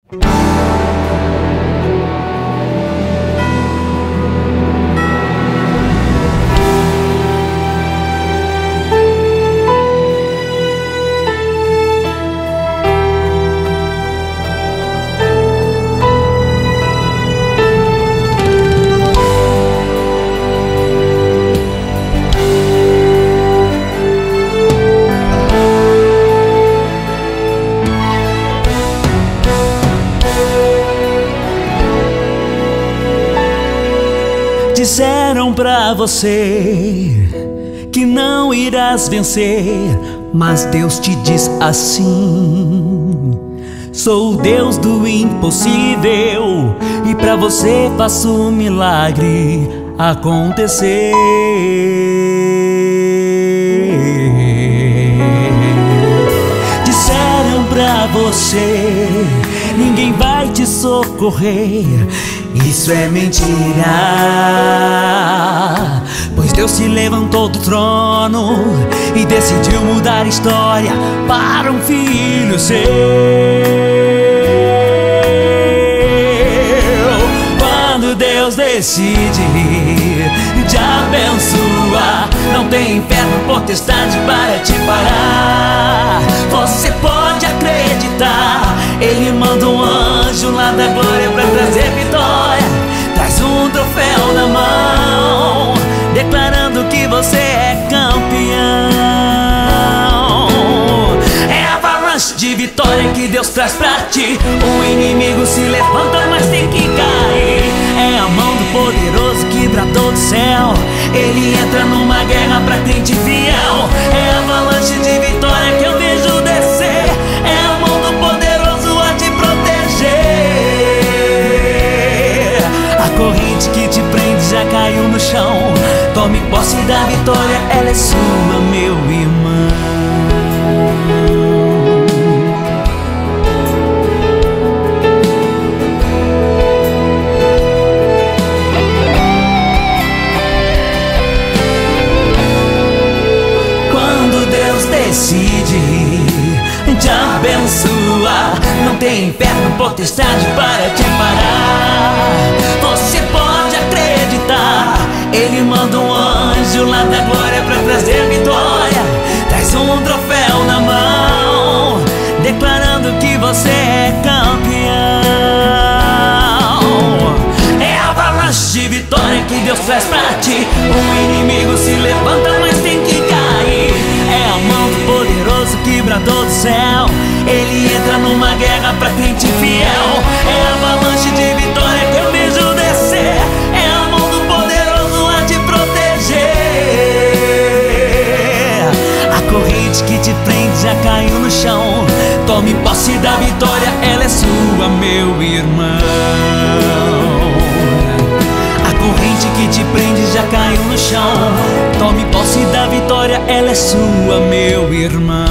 Disseram pra você que não irás vencer, mas Deus te diz assim: sou o Deus do impossível e pra você faço um milagre acontecer. Disseram pra você ninguém vai te socorrer, isso é mentira, pois Deus se levantou do trono e decidiu mudar a história para um filho seu. Quando Deus decide te abençoar, não tem inferno potestade para te parar. Você pode acreditar, Ele manda um anjo lá da glória pra trazer vitória. Traz um troféu na mão, declarando que você é campeão. É a avalanche de vitória que Deus traz pra ti. O inimigo se levanta, mas tem que cair. É a mão do poderoso que bradou do céu. Ele entra numa guerra pra crente fiel. É a avalanche de vitória que eu vejo descer. É a mão do poderoso a te proteger. A corrente que te prende já caiu no chão. Tome posse da vitória, ela é sua, meu irmão. Decide te abençoar, não tem inferno potestade para te parar. Você pode acreditar, Ele manda um anjo lá da glória para trazer vitória. Traz um troféu na mão, declarando que você é campeão. É a avalanche de vitória que Deus traz pra ti. O inimigo se levanta, mas tem que cair. É a mão do poderoso que bradou do céu. Ele entra numa guerra pra crente fiel. É a avalanche de vitória que eu vejo descer. É a mão do poderoso a te proteger. A corrente que te prende já caiu no chão. Tome posse da vitória, ela é sua, meu irmão. A corrente que te prende já caiu no chão. Tome posse da vitória, ela é sua, meu irmão.